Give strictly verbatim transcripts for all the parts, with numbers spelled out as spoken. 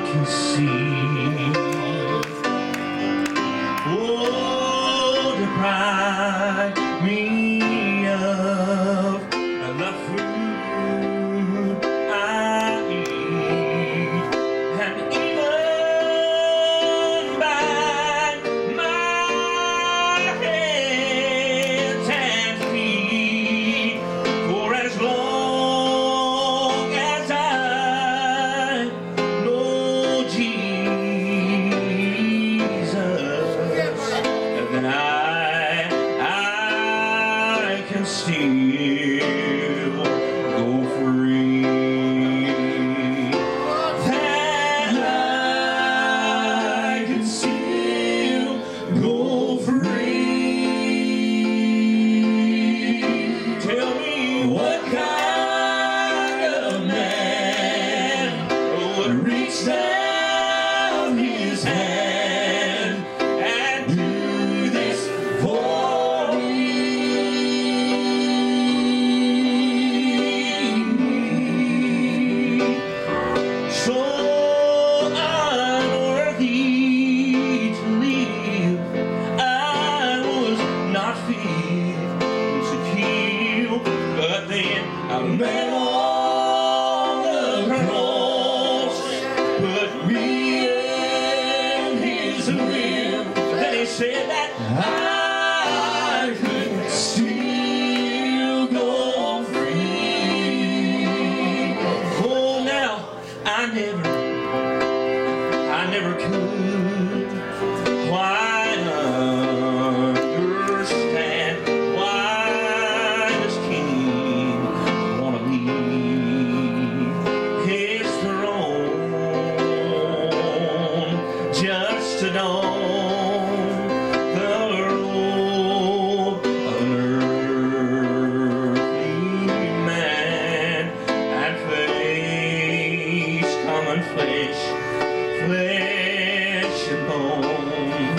can see. Oh, deprive me of the food I eat, and even by my hands and feet, for as long as I know Jesus, then I I can still go free. That I can still go free. Tell me what kind of man would reach down his hand and do this for me. So unworthy to live, I was not fit to kill, but then I met on the cross, put me in his will. Then he said that I could still go free. Oh, now I never, I never could quite understand why this king wanna leave his throne just to don the robe of an earthly man and face common flesh, flesh and bone.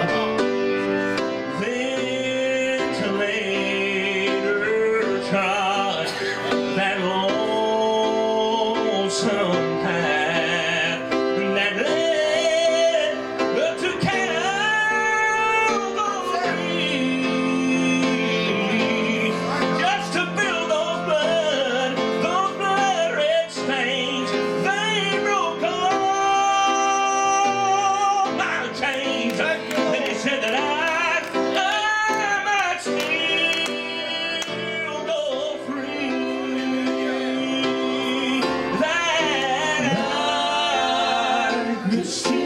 Then to later trod that lonesome path that led to Calvary, just to fill those blood, those blood red stains. They broke all my chains. Then he said that I, I might still go free. That I could still